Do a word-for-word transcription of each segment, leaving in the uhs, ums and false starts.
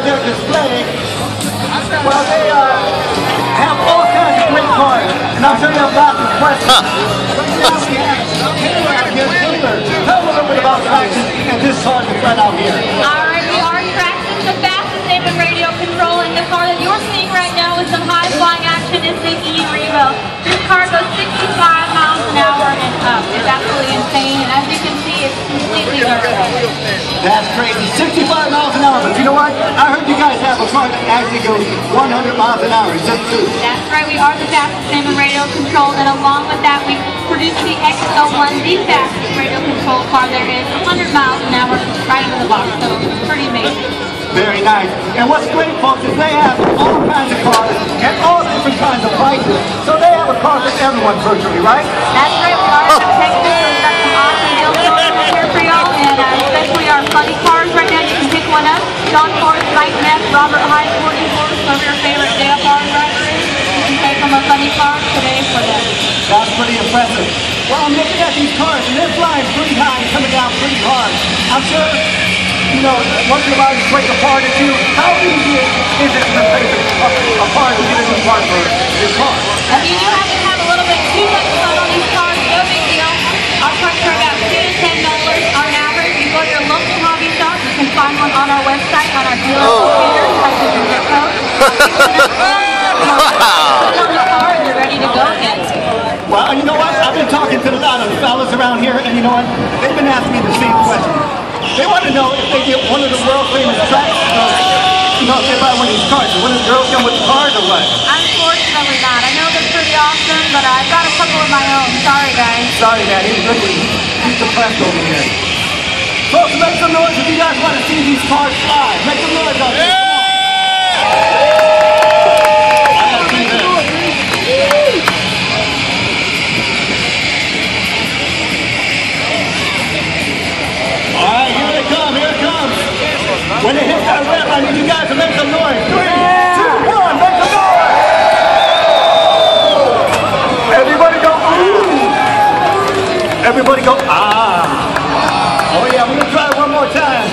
their display, well, they uh, have all kinds of great cars, and I'm sure you have lots of questions. Huh. Right now we have Taylor out here. Taylor, tell them a little bit about Traxxas and this car that's right out here. All right, we are Traxxas, the fastest name in radio control, and the car that you're seeing right now with some high-flying action is the E-Revo. This car goes sixty-five miles an hour and up. It's absolutely insane, and as you can see, it's completely nervous. That's crazy, sixty-five miles an hour, but you know what? I heard you guys have a car that actually goes one hundred miles an hour. Is that true? That's right, we are the fastest name in radio control, and along with that, we produce the X L one, the fastest radio control car there is, one hundred miles an hour, right out of the box, so it's pretty amazing. Very nice. And what's great, folks, is they have all kinds of cars and all different kinds of prices. So they have a car for everyone virtually, right? That's right. We are in Texas. We've got some awesome deals going on here for y'all, and uh, especially our funny cars right now. You can pick one up. John Forrest, Mike Ness, Robert High, forty Forrest, some of your favorite J F R drivers. You can take them a funny car today for them. That's pretty impressive. Well, I'm looking at these cars, and they're flying pretty high and coming down pretty hard. I'm sure, you know, once in a while you break a part or two. How easy is it to replace a, a part to get a new part for this car? If you do happen to have a little bit too much fun on these cars, no big deal. Our parts are about two to ten dollars on average. You go to your local hobby shop, you can find one on our website, on our dealer locator, type in your zip code. Put on the car and you're ready to go again. Well, you know what? I've been talking to a lot of fellas around here, and you know what? They've been asking me the same question. They want to know if they get one of the world famous tracks, you know, if they buy one of these cars. Will the girls come with the cars or what? Unfortunately not. I know they're pretty awesome, but I've got a couple of my own. Sorry, guys. Sorry, man. He's really, he's depressed over here. Folks, make some noise if you guys want to see these cars fly. Make some noise out there. When it hits that rev, I need you guys to make some noise. Three, two, one, make some noise! Everybody go, ooh! Everybody go, ah! Oh yeah, we're gonna try it one more time.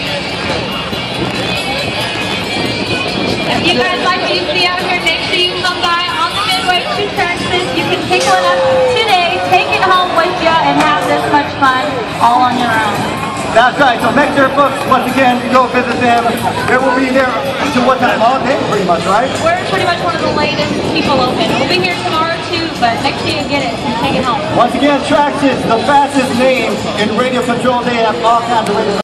If you guys like what you see out here, make sure you come by on the Midway to Traxxas. You can pick one up today, take it home with you, and have this much fun all on your own. That's right, so make sure, folks, once again, you go visit them. They will be there until what time? All day, pretty much, right? We're pretty much one of the latest people open. We'll be here tomorrow, too, but make sure you get it and take it home. Once again, Traxxas, the fastest name in radio control. They have all kinds of radio